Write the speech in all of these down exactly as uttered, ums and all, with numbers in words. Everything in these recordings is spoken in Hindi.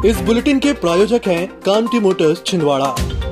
इस बुलेटिन के प्रायोजक हैं कांटी मोटर्स छिंदवाड़ा।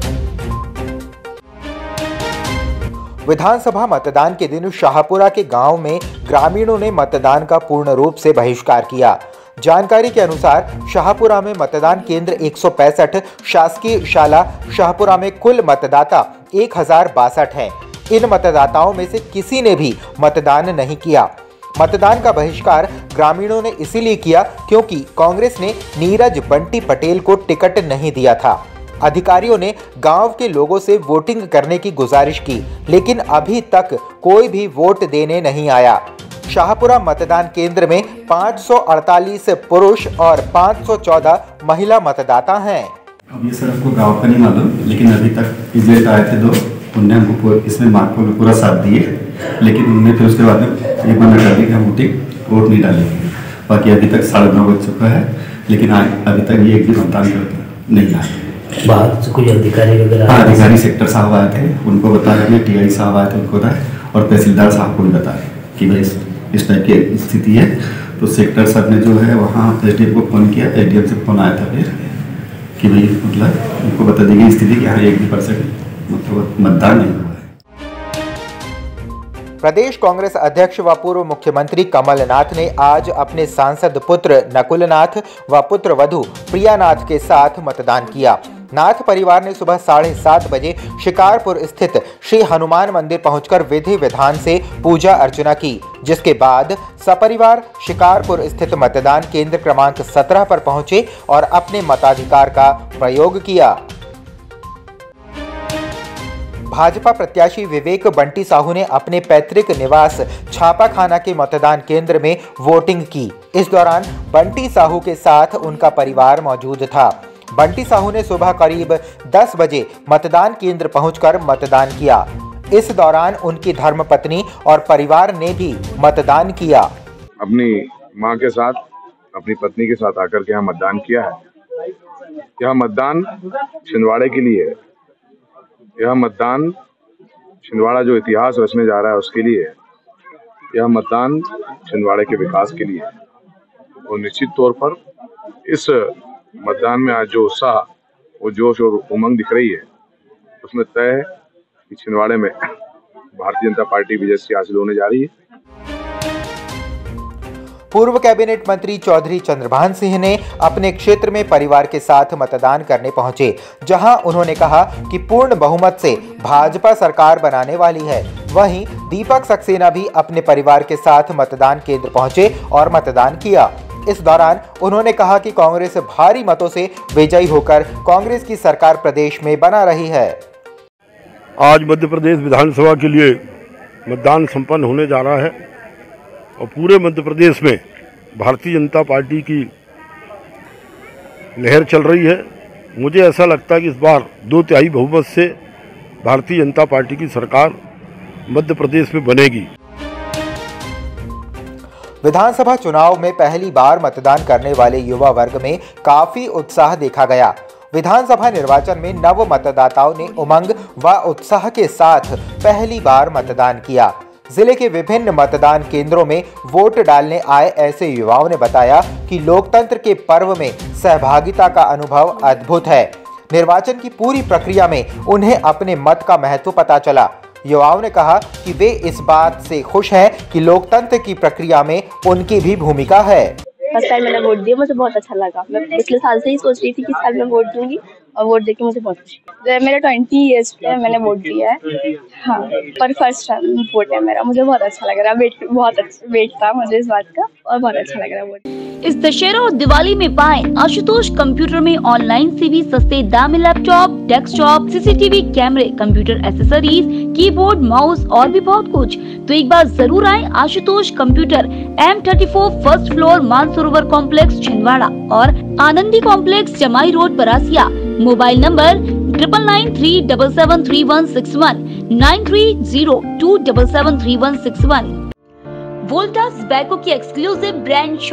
विधानसभा मतदान के दिन शाहपुरा के गांव में ग्रामीणों ने मतदान का पूर्ण रूप से बहिष्कार किया। जानकारी के अनुसार शाहपुरा में मतदान केंद्र एक सौ पैंसठ, शासकीय शाला शाहपुरा में कुल मतदाता एक हजार बासठ हैं। इन मतदाताओं में से किसी ने भी मतदान नहीं किया। मतदान का बहिष्कार ग्रामीणों ने इसीलिए किया क्योंकि कांग्रेस ने नीरज बंटी पटेल को टिकट नहीं दिया था। अधिकारियों ने गांव के लोगों से वोटिंग करने की गुजारिश की, लेकिन अभी तक कोई भी वोट देने नहीं आया। शाहपुरा मतदान केंद्र में पाँच सौ अड़तालीस पुरुष और पाँच सौ चौदह महिला मतदाता हैं। अब ये सर आपको गाँव का नहीं मालूम, लेकिन अभी तक एजेंट आए थे दो, उनने हमको इसमें मार्को में पूरा साथ दिए, लेकिन उनने फिर उसके बाद में ये मना कर दी कि हम वोटिंग वोट नहीं डालेंगे। बाकी अभी तक साढ़े नौ बज चुका है, लेकिन अभी तक ये एक भी मतदान करके नहीं आए। बाहर से कोई अधिकारी वगैरह? हाँ, अधिकारी सेक्टर साहब आए थे, उनको बताया कि टी आई साहब आए थे, उनको बताया, और तहसीलदार साहब को भी बताया कि भाई इस टाइप की स्थिति है। तो सेक्टर साहब ने जो है वहाँ एस डी एम को फ़ोन किया, एस डी एम से फ़ोन आया था फिर कि भाई मतलब उनको बता दी गई स्थिति कि हाँ एक भी परसेंट मतलब मतदान नहीं हुआ है। प्रदेश कांग्रेस अध्यक्ष व पूर्व मुख्यमंत्री कमलनाथ ने आज अपने सांसद पुत्र नकुलनाथ व पुत्र वधू प्रियानाथ के साथ मतदान किया। नाथ परिवार ने सुबह साढ़े सात बजे शिकारपुर स्थित श्री हनुमान मंदिर पहुंचकर विधि विधान से पूजा अर्चना की, जिसके बाद सपरिवार शिकारपुर स्थित मतदान केंद्र क्रमांक सत्रह पर पहुंचे और अपने मताधिकार का प्रयोग किया। भाजपा प्रत्याशी विवेक बंटी साहू ने अपने पैतृक निवास छापाखाना के मतदान केंद्र में वोटिंग की। इस दौरान बंटी साहू के साथ उनका परिवार मौजूद था। बंटी साहू ने सुबह करीब दस बजे मतदान केंद्र पहुंचकर मतदान किया। इस दौरान उनकी धर्मपत्नी और परिवार ने भी मतदान किया। अपनी मां के साथ, अपनी पत्नी के साथ आकर के यहाँ मतदान किया है। यह मतदान छिंदवाड़े के लिए है। यह मतदान छिंदवाड़ा जो इतिहास रचने जा रहा है उसके लिए है। यह मतदान छिंदवाड़े के विकास के लिए है। और निश्चित तौर पर इस मतदान में आज जो उत्साह, वो जोश और उमंग दिख रही है, उसमें तय है कि छिंदवाड़े में भारतीय जनता पार्टी विजय हासिल होने जा रही है। पूर्व कैबिनेट मंत्री चौधरी चंद्रभान सिंह ने अपने क्षेत्र में परिवार के साथ मतदान करने पहुंचे, जहां उन्होंने कहा कि पूर्ण बहुमत से भाजपा सरकार बनाने वाली है। वहीं दीपक सक्सेना भी अपने परिवार के साथ मतदान केंद्र पहुंचे और मतदान किया। इस दौरान उन्होंने कहा कि कांग्रेस भारी मतों से विजयी होकर कांग्रेस की सरकार प्रदेश में बना रही है। आज मध्य प्रदेश विधानसभा के लिए मतदान संपन्न होने जा रहा है और पूरे मध्य प्रदेश में भारतीय जनता पार्टी की लहर चल रही है। मुझे ऐसा लगता है कि इस बार दो तिहाई बहुमत से भारतीय जनता पार्टी की सरकार मध्य प्रदेश में बनेगी। विधानसभा चुनाव में पहली बार मतदान करने वाले युवा वर्ग में काफी उत्साह देखा गया। विधानसभा निर्वाचन में नव मतदाताओं ने उमंग व उत्साह के साथ पहली बार मतदान किया। जिले के विभिन्न मतदान केंद्रों में वोट डालने आए ऐसे युवाओं ने बताया कि लोकतंत्र के पर्व में सहभागिता का अनुभव अद्भुत है। निर्वाचन की पूरी प्रक्रिया में उन्हें अपने मत का महत्व पता चला। युवाओं ने कहा कि वे इस बात से खुश हैं कि लोकतंत्र की प्रक्रिया में उनकी भी भूमिका है। फर्स्ट टाइम मैंने वोट दिया, मुझे बहुत अच्छा लगा। मैं पिछले साल से ही सोच रही थी कि साल में वोट दूंगी और वोट देके मुझे बहुत खुशी। मेरा ट्वेंटी इयर्स पे मैंने वोट दिया है। हाँ, पर फर्स्ट टाइम वोट है मेरा। मुझे बहुत अच्छा लग रहा है। वेट बहुत अच्छा वेट था मुझे इस बात का और बहुत अच्छा लग रहा है वोट। इस दशहरा और दिवाली में पाएं आशुतोष कंप्यूटर में ऑनलाइन से भी सस्ते दामी लैपटॉप, डेस्कटॉप, सीसीटीवी कैमरे, कंप्यूटर एसेसरीज, कीबोर्ड, माउस और भी बहुत कुछ। तो एक बार जरूर आएं Ashutosh computer, M thirty four first floor, Mansarovar complex Chhindwara और Anandi complex Jamai road Parasia. Mobile number triple nine three double seven three one six one, nine three zero two double seven three one six one. Voltas Beko की एक्सक्लूसिव ब्रांड शॉप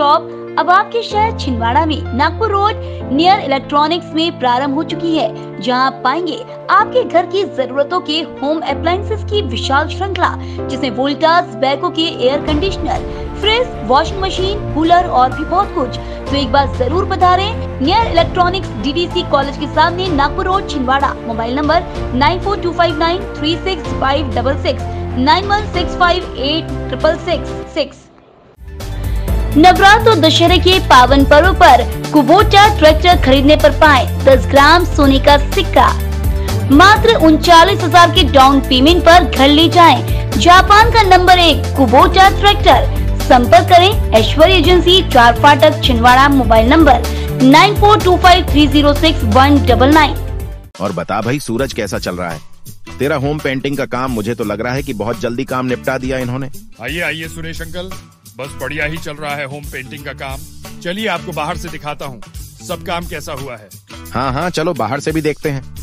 अब आपके शहर छिंदवाड़ा में नागपुर रोड नियर इलेक्ट्रॉनिक्स में प्रारंभ हो चुकी है, जहां आप पाएंगे आपके घर की जरूरतों के होम अप्लायंसेस की विशाल श्रृंखला, जिसमें वोल्टास, बैको के air conditioner, fridge, washing machine, cooler और भी बहुत कुछ। तो एक बार जरूर बता रहे नियर इलेक्ट्रॉनिक्स डीडीसी कॉलेज के सामने Nagpur road Chhindwara. Mobile number nine four two five nine three six five six six, nine one six five eight triple six six. Navratra और दशहरे के पावन पर्व पर कुबोटा ट्रैक्टर खरीदने पर पाएं दस ग्राम सोने का सिक्का। मात्र उनचालीस हजार के डाउन पेमेंट पर घर ले जाएं। जापान का नंबर एक कुबोटा ट्रैक्टर। संपर्क करें ऐश्वर्य agency, Char Phatak, Chhindwara. Mobile number nine four two five three zero six one double nine. और बता भाई सूरज कैसा चल रहा है? तेरा होम पेंटिंग का काम मुझे तो लग रहा है कि बहुत जल्दी काम निपटा दिया इन्होंने। आइए आइए सुरेश अंकल, बस बढ़िया ही चल रहा है होम पेंटिंग का काम। चलिए आपको बाहर से दिखाता हूँ सब काम कैसा हुआ है। हाँ हाँ चलो बाहर से भी देखते हैं।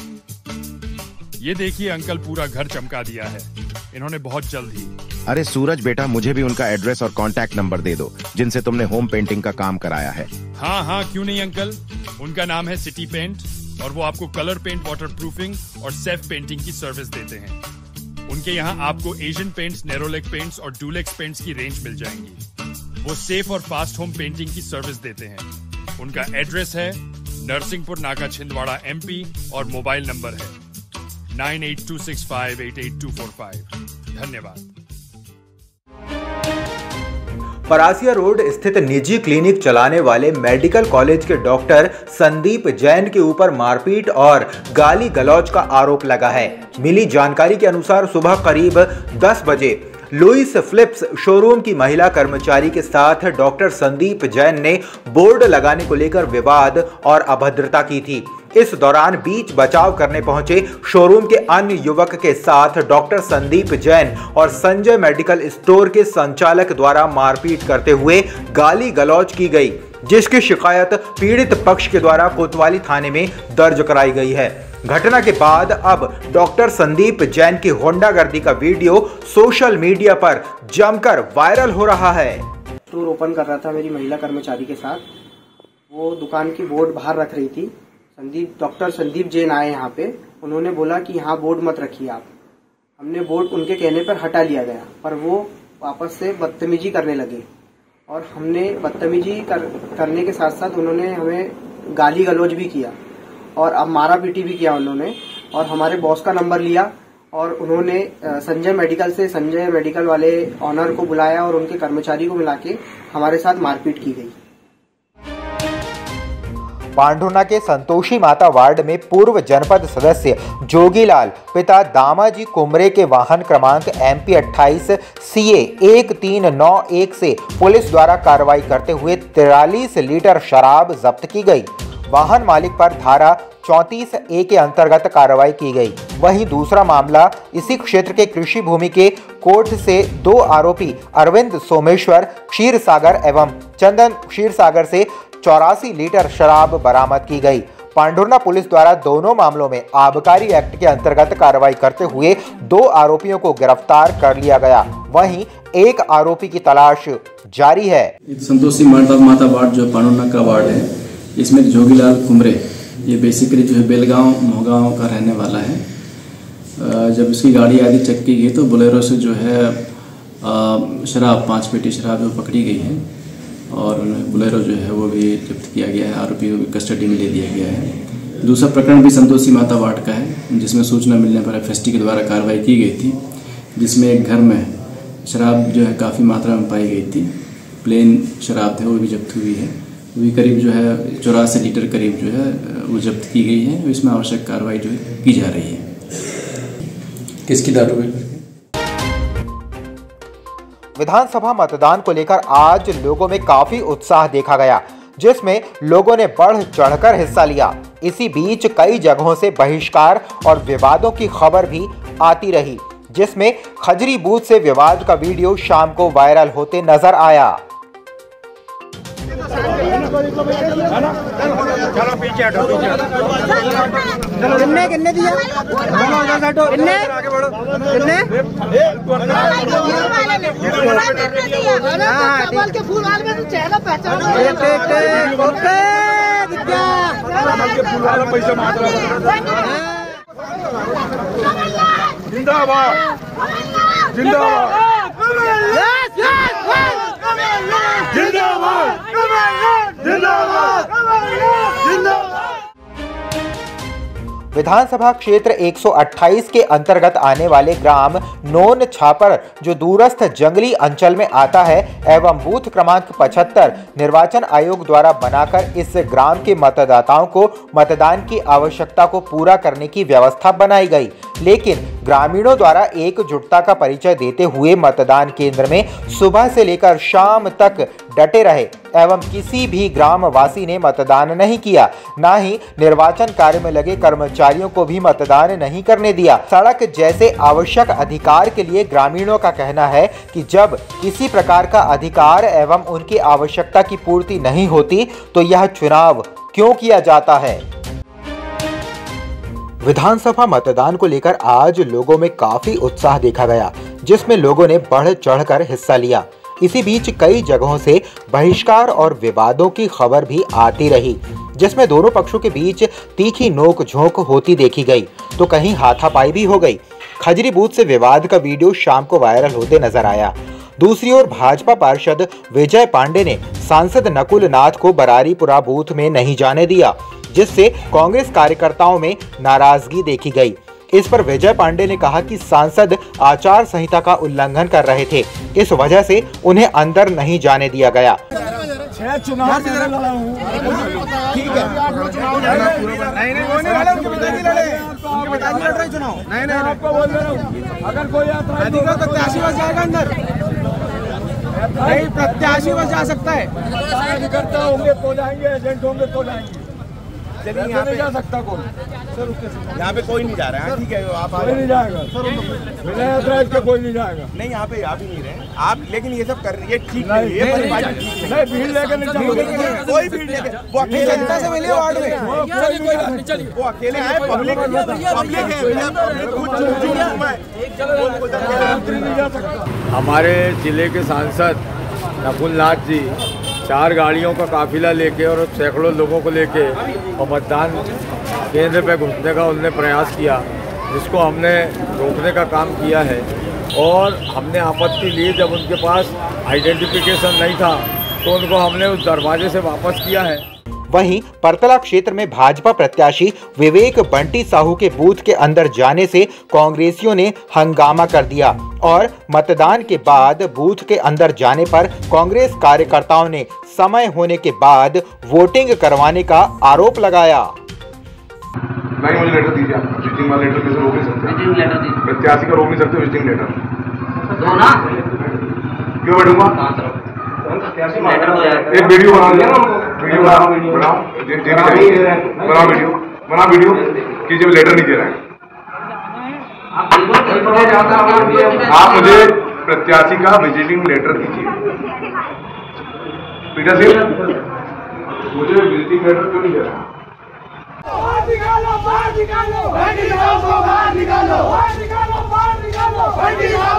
ये देखिए अंकल, पूरा घर चमका दिया है इन्होंने बहुत जल्द ही। अरे सूरज बेटा, मुझे भी उनका एड्रेस और कांटेक्ट नंबर दे दो जिनसे तुमने होम पेंटिंग का काम कराया है। हाँ हाँ क्यों नहीं अंकल, उनका नाम है सिटी पेंट और वो आपको कलर पेंट, वाटर प्रूफिंग और सेल्फ पेंटिंग की सर्विस देते हैं। उनके यहाँ आपको एशियन पेंट्स, नेरोलेक पेंट्स और डुलेक्स पेंट्स की रेंज मिल जाएंगी। वो सेफ और फास्ट होम पेंटिंग की सर्विस देते हैं। उनका एड्रेस है नरसिंहपुर नाका, छिंदवाड़ा, एमपी और मोबाइल नंबर है nine eight two six five eight eight two four five. धन्यवाद। परासिया रोड स्थित निजी क्लिनिक चलाने वाले मेडिकल कॉलेज के डॉक्टर संदीप जैन के ऊपर मारपीट और गाली गलौज का आरोप लगा है। मिली जानकारी के अनुसार सुबह करीब दस बजे लुइस फिलिप्स शोरूम की महिला कर्मचारी के साथ डॉक्टर संदीप जैन ने बोर्ड लगाने को लेकर विवाद और अभद्रता की थी। इस दौरान बीच बचाव करने पहुंचे शोरूम के अन्य युवक के साथ डॉक्टर संदीप जैन और संजय मेडिकल स्टोर के संचालक द्वारा मारपीट करते हुए गाली गलौज की गई, जिसकी शिकायत पीड़ित पक्ष के द्वारा कोतवाली थाने में दर्ज कराई गई है। घटना के बाद अब डॉक्टर संदीप जैन की होंडागर्दी का वीडियो सोशल मीडिया पर जमकर वायरल हो रहा है। स्टोर ओपन कर रहा था मेरी महिला कर्मचारी के साथ, वो दुकान की बोर्ड बाहर रख रही थी। संदीप डॉक्टर संदीप जैन आए यहाँ पे, उन्होंने बोला कि यहाँ बोर्ड मत रखिए आप। हमने बोर्ड उनके कहने पर हटा लिया गया, पर वो वापस से बदतमीजी करने लगे और हमने बदतमीजी कर, करने के साथ साथ उन्होंने हमें गाली गलौज भी किया और अब मारा पीटी भी किया उन्होंने। और हमारे बॉस का नंबर लिया और उन्होंने संजय मेडिकल से संजय मेडिकल वाले ऑनर को बुलाया और उनके कर्मचारी को मिला के हमारे साथ मारपीट की गई। पांढुर्णा के संतोषी माता वार्ड में पूर्व जनपद सदस्य जोगीलाल पिता दामाजी कुमरे के वाहन क्रमांक एम पी अट्ठाईस सी ए एक तीन नौ एक से पुलिस द्वारा कार्रवाई करते हुए तिरालीस लीटर शराब जब्त की गई। वाहन मालिक पर धारा चौंतीस ए के अंतर्गत कार्रवाई की गई। वहीं दूसरा मामला इसी क्षेत्र के कृषि भूमि के कोर्ट से दो आरोपी अरविंद सोमेश्वर क्षीर सागर एवं चंदन क्षीर सागर से चौरासी लीटर शराब बरामद की गई। पांढुर्णा पुलिस द्वारा दोनों मामलों में आबकारी एक्ट के अंतर्गत कार्रवाई करते हुए दो आरोपियों को गिरफ्तार कर लिया गया। वहीं एक आरोपी की तलाश जारी है। संतोषी माता वार्ड जो पांढुर्णा का वार्ड है, इसमें जोगीलाल कुमरे ये बेसिकली जो है बेलगांव मोहगांव का रहने वाला है। जब इसकी गाड़ी आदि चेक की गई तो बोलेरो से जो है शराब पाँच पेटी शराब जो पकड़ी गई है और बोलेरो जो है वो भी जब्त किया गया है। आरोपी को भी कस्टडी में ले लिया गया है। दूसरा प्रकरण भी संतोषी माता वार्ड का है, जिसमें सूचना मिलने पर एफ एस टी के द्वारा कार्रवाई की गई थी, जिसमें एक घर में शराब जो है काफ़ी मात्रा में पाई गई थी। प्लेन शराब थे वो भी जब्त हुई है। वो भी करीब जो है चौरासी लीटर करीब जो है वो जब्त की गई है। इसमें आवश्यक कार्रवाई जो है की जा रही है। किसकी दारू है? विधानसभा मतदान को लेकर आज लोगों में काफी उत्साह देखा गया, जिसमें लोगों ने बढ़ चढ़कर हिस्सा लिया। इसी बीच कई जगहों से बहिष्कार और विवादों की खबर भी आती रही, जिसमें खजरी बूथ से विवाद का वीडियो शाम को वायरल होते नजर आया। चलो पीछे हटो, पीछे चलो। किन्ने किन्ने दिया? किन्ने आगे बढ़ो। किन्ने? कमल के फूल वाले में तो चेहरा पहचान। ओके दिखा। कमल के फूल वाला पैसा मार रहा। जिंदाबाद जिंदाबाद जिंदाबाद जिंदाबाद जिंदाबाद। विधानसभा क्षेत्र एक सौ अट्ठाईस के अंतर्गत आने वाले ग्राम नोन छापर जो दूरस्थ जंगली अंचल में आता है एवं बूथ क्रमांक पचहत्तर निर्वाचन आयोग द्वारा बनाकर इस ग्राम के मतदाताओं को मतदान की आवश्यकता को पूरा करने की व्यवस्था बनाई गई, लेकिन ग्रामीणों द्वारा एकजुटता का परिचय देते हुए मतदान केंद्र में सुबह से लेकर शाम तक डटे रहे एवं किसी भी ग्रामवासी ने मतदान नहीं किया, न ही निर्वाचन कार्य में लगे कर्मचारियों को भी मतदान नहीं करने दिया। सड़क जैसे आवश्यक अधिकार के लिए ग्रामीणों का कहना है कि जब किसी प्रकार का अधिकार एवं उनकी आवश्यकता की पूर्ति नहीं होती तो यह चुनाव क्यों किया जाता है। विधानसभा मतदान को लेकर आज लोगों में काफी उत्साह देखा गया, जिसमें लोगों ने बढ़ चढ़कर हिस्सा लिया। इसी बीच कई जगहों से बहिष्कार और विवादों की खबर भी आती रही, जिसमें दोनों पक्षों के बीच तीखी नोक-झोंक होती देखी गई तो कहीं हाथापाई भी हो गई। खजरी बूथ से विवाद का वीडियो शाम को वायरल होते नजर आया। दूसरी ओर भाजपा पार्षद विजय पांडे ने सांसद नकुल नाथ को बरारीपुरा बूथ में नहीं जाने दिया, जिससे कांग्रेस कार्यकर्ताओं में नाराजगी देखी गई। इस पर विजय पांडे ने कहा कि सांसद आचार संहिता का उल्लंघन कर रहे थे, इस वजह से उन्हें अंदर नहीं जाने दिया गया। छह चुनाव से लड़ा हूं, ठीक है। नहीं नहीं वो नहीं लड़े, उनके पिताजी लड़े, उनके पिताजी लड़ रहे चुनाव। नहीं नहीं आपको बोल रहा हूं, अगर कोई आता है अधिकार प्रत्याशी बस जाएगा अंदर, नहीं प्रत्याशी बस जा सकता है। कार्यकर्ता होंगे तो जाएंगे, एजेंट होंगे तो जाएंगे। चलिए यहाँ पे जा सकता कौन? सर यहाँ पे कोई नहीं जा रहा है, ठीक है। आप कोई नहीं जाएगा सर, के कोई नहीं जाएगा। नहीं यहाँ पे आप ही नहीं रहे आप, लेकिन ये सब कर रही है, ठीक है। नहीं भीड़ लेकर नहीं चलोगे, कोई भीड़ लेकर वो अकेले जनता से मिले वार्ड में, वो अकेले आए, पब्लिक पब्लिक। हमारे जिले के सांसद नकुल नाथ जी चार गाड़ियों का काफिला लेके और सैकड़ों लोगों को लेके और मतदान केंद्र पे घुसने का उन्होंने प्रयास किया, जिसको हमने रोकने का काम किया है। और हमने आपत्ति ली, जब उनके पास आइडेंटिफिकेशन नहीं था तो उनको हमने उस दरवाजे से वापस किया है। वहीं परतला क्षेत्र में भाजपा प्रत्याशी विवेक बंटी साहू के बूथ के अंदर जाने से कांग्रेसियों ने हंगामा कर दिया और मतदान के बाद बूथ के अंदर जाने पर कांग्रेस कार्यकर्ताओं ने समय होने के बाद वोटिंग करवाने का आरोप लगाया। नहीं मुझे लेटर दीजिए, विजिटिंग वाला लेटर कैसे रोक नहीं सकते? विजिटिंग लेटर दीजिए, प्रत्याशी का रोक नहीं सकते विजिटिंग लेटर। दो ना क्यों बैठूंगा? एक वीडियो बना लिया, वीडियो बनाओ, बनाओ बनाओ वीडियो बनाओ वीडियो कि जब लेटर नहीं दे रहे हैं आप, मुझे प्रत्याशी का विजिटिंग लेटर दीजिए। पीटर सिंह मुझे विजिटिंग लेटर क्यों नहीं दे रहे हैं? निकालो बाहर निकालो, बाहर निकालो, बाहर निकालो, बाहर निकालो, बाहर निकालो,